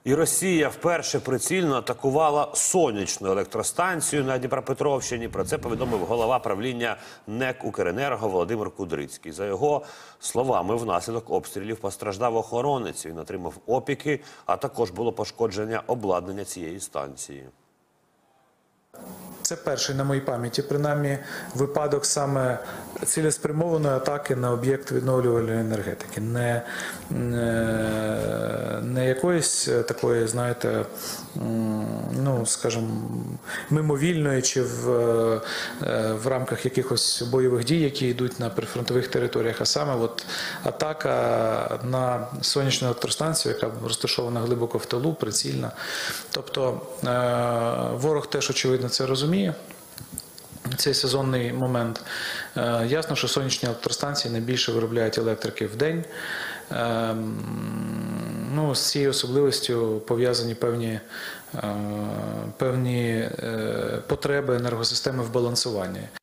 І Росія вперше прицільно атакувала сонячну електростанцію на Дніпропетровщині. Про це повідомив голова правління НЕК «Укренерго» Володимир Кудрицький. За його словами, внаслідок обстрілів постраждав охоронець, він отримав опіки, а також було пошкодження обладнання цієї станції. Це перший, на моїй пам'яті, принаймні, випадок саме цілеспрямованої атаки на об'єкт відновлювальної енергетики. Не якоїсь такої, знаєте, ну, скажімо, мимовільної чи в рамках якихось бойових дій, які йдуть на прифронтових територіях, а саме от атака на сонячну електростанцію, яка розташована глибоко в тилу, прицільна. Тобто ворог теж, очевидно, це розуміє. Цей сезонний момент. Ясно, що сонячні електростанції найбільше виробляють електрики в день. Ну, з цією особливістю пов'язані певні потреби енергосистеми в балансуванні.